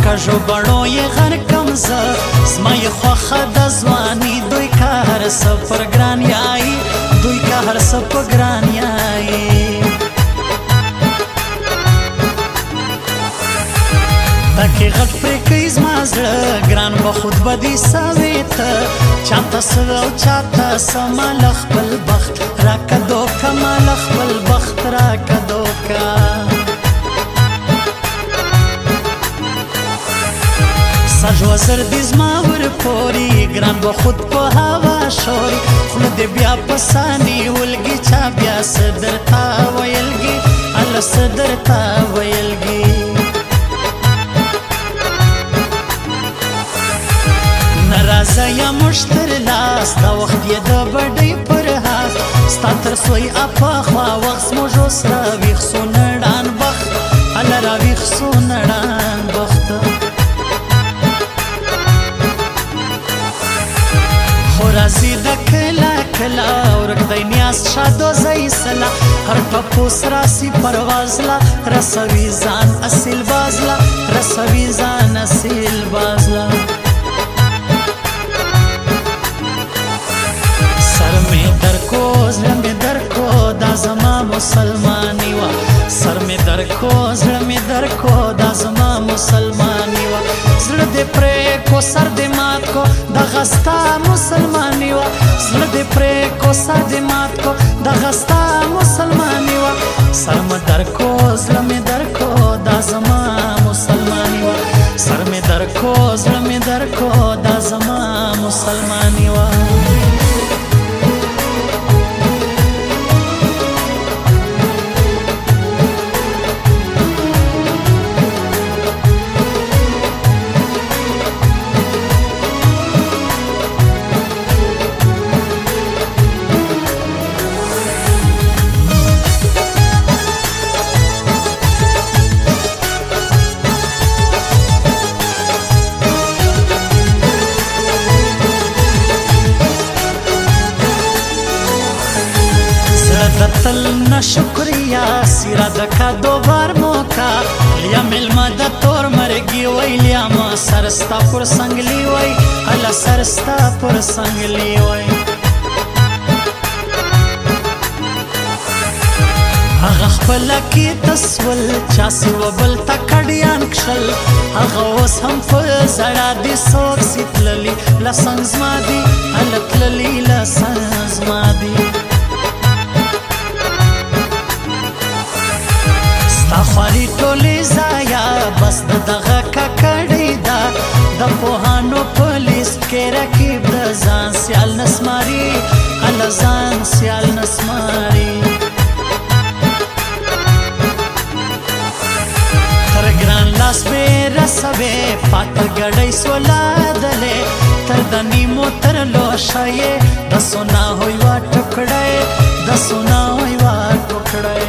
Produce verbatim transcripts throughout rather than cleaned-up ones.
کژو بڼو یې غرقم زه زما یې خوښه د ځواني دوی که هر څه پر ګران یایي دوی که هر څه په ګران یایي تکې غټ پرې کوي زما زړه ګران به خود به دې سوې ته چاته څه او چاته څه ماله خپل بخت راکه دوکه ماله خپل بخت راکه دوکه سږ وزر دې زما ورپوري ګران به خود په هوا شوري خوله دې بیا په ساني ولګي چا بیا څه درته ویلګي هله څه درته ویلګي نرازه یا مشتر لاس دا وخت یې د بډۍ پر هاس ستا تر سوی اپا خوا وخت زموږ اوس راویښ سو نړان بخت هله راویښ سو نړان بخت راځي د کله کله ورک دی نیاز شادو زی سلا هر ټپوس راسي پرواز لا رسوي ځان اصیل باز لا رسوي ځان اصیل باز لا سر می در کو زړه می در کو دا زما مسلمانی وا سر می در کو زړه می در کو دا زما مسلمانی وا زړه دې پرې کو سر دې مات کو دغه ستا مسلمانی وا زړه دې پرې کو سر دې مات کو دغه ستا مسلمانی وا سر مې در کو زړه مې در کو دا زما مسلمانی وا سر مې در کو زړه مې در کو دا زما مسلمانی وا تل نه شکریا سیرا دکا دوبار موکا لیا ملما د تور مرګي وای لیا ما سرستا پر سنگلی وای هلا سرستا پر سنگلی وای هغه خپل کې تسول چا سی وبل تکړیان کشل هغه اوس هم په زړه دي سوک سیتللی لسنګ زما دي هلتللی لسنګ زما دي ستا خواري ټولې ځایه بس د دغه ککړې ده د پوهانو په لیست کې رقیب د ځان سیال نسماري هله ځان سیال نسماري تر ګران لاس مې رسوې پاته ګډۍ سولادلې تر د نیمو تر لوشه یې د سونا ہوئی وا ټوکړی د سونا ہوئی وا ټوکړی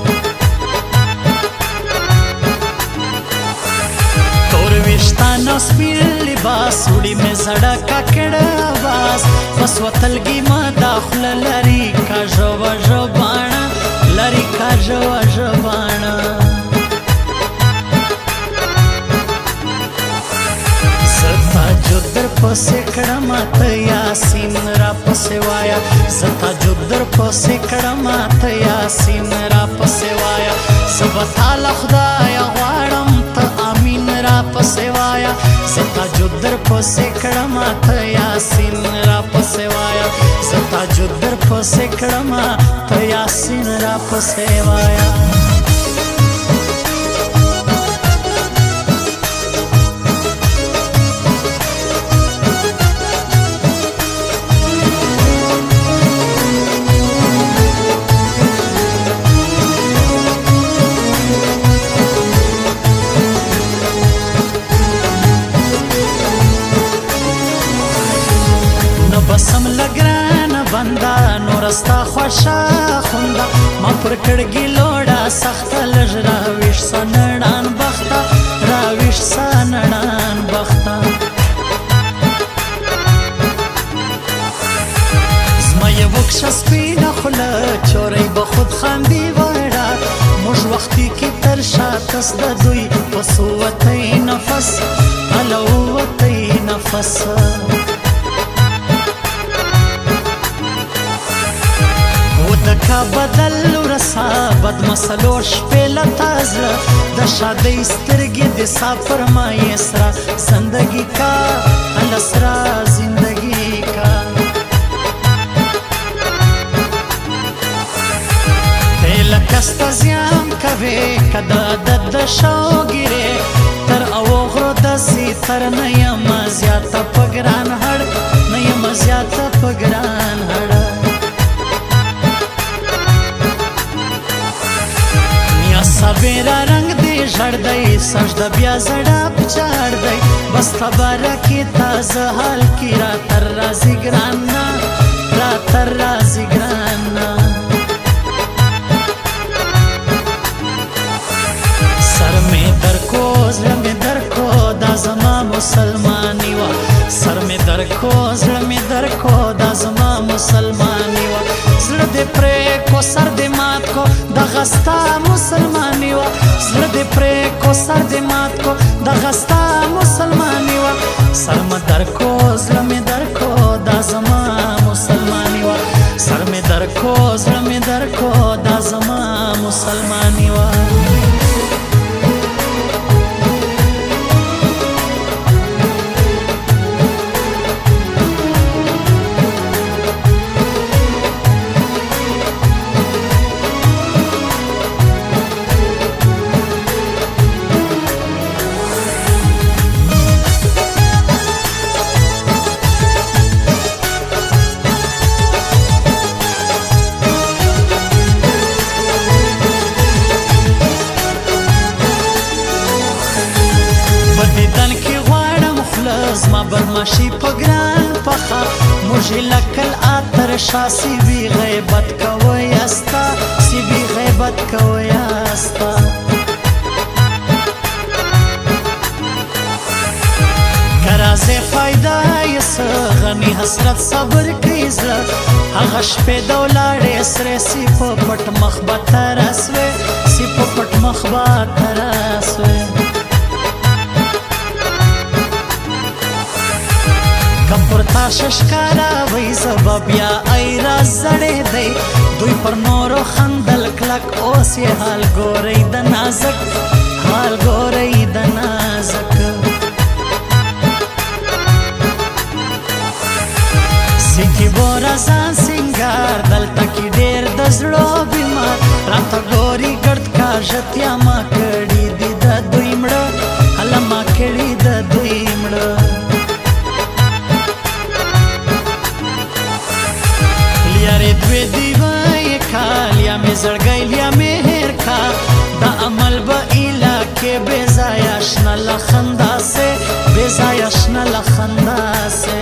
ویشتانو سپین لباس وړي مې زړه ککړه آواز بس وتلګي ما داخله لري کاژه وژه باڼه لري کاژه وژه باڼه زه تاجود در پسې کړم ته یاسین را پسې وایه زه تاجود در پسې کړم ته یاسین را پسې وایه زه به تاله خدایه غواړم ته امین را پسې وایه زه تاجود در پسې کړم ته یاسین را پسې وایه زه تاجود در پسې کړم ته یاسین را پسې وایه بسم لګرانه بندا نورستا خوښه خونده ما پر کړګي لوړه سخته لږ راویښ سنړان بخته راویښ سنړان بخته زما یې وکشه سپینه خوله چورۍ به خود خاندي وړه موږ وختي کې تر شا کس د دوی په صوتی نفس بس ودکا بدل ورسا بد مسلو شپې لتا زړه د شادۍ سترګې د سفر مایې سره زندګي کا السرا زندگی کا لکستا زیام کوي کدا د شوګره تر او غرو د سي تر نه یم زیاته پګران هړ نه یم زیاته پګران هړ نیا سبیرا رنگ دی ژړ دی سجده بیا زړه پچاړ دی بس خبره کی تازه حال کی را تر رازي ګران را تر رازي ګران سر میں در کو زړه میں در کو دا زما مسلمانی وا سر میں در کو زړه میں در کو دا زما مسلمانی وا زړه دې پرې کو سر دې مات کو دا غستا مسلمانی وا زړه دې پرې کو سر دې مات کو دا غستا مسلمانی وا سر میں در کو زړه میں در کو دا زما مسلمانی وا سر میں در کو زړه میں در کو دا زما مسلمانی وا زما بدماشي پګران پخا موږ لکل اتر شاسي بي غیبت کوي استا سی بي غیبت کوي استا کرازه فائدہ یس غني حسرت صبر کوي زړه هغه شپې دولاړې سره سی په پټ مخبت راسوي سی په پټ مخبت راسوي کپورتا ششکارا وی سبب یا ایرا زړې دی دوی پر نورو خندل کلک اوس یې حال ګورئ د نازک حال ګورئ د نازک سکی بورا ځان سنگار دلته کې ډېر د زړو بیمار راته ګوري ګرد کاژتیا ما کړي دي د دوی مړه هله ما کړي د دوی مړه یاره دوی دیوای کالیا می زړګی لیا مهر کا دا عمل به علاقه بے ضایع شنه لخندا سے بے ضایع شنه لخندا سے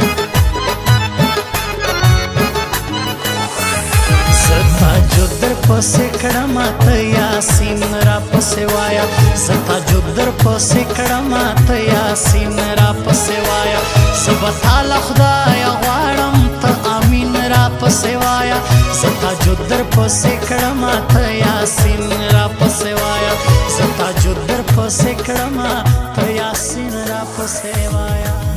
زتا جو در پسې کړم ته یاسین را پسې وایا زتا جو در پسې کړم ته یاسین را پسې وایا سبتا خدای غواړم ته امین را پسې وایا زتا جو در پسې کړم ته یاسین را پسې وایا زتا جو در پسې کړم ته یاسین را پسې وایا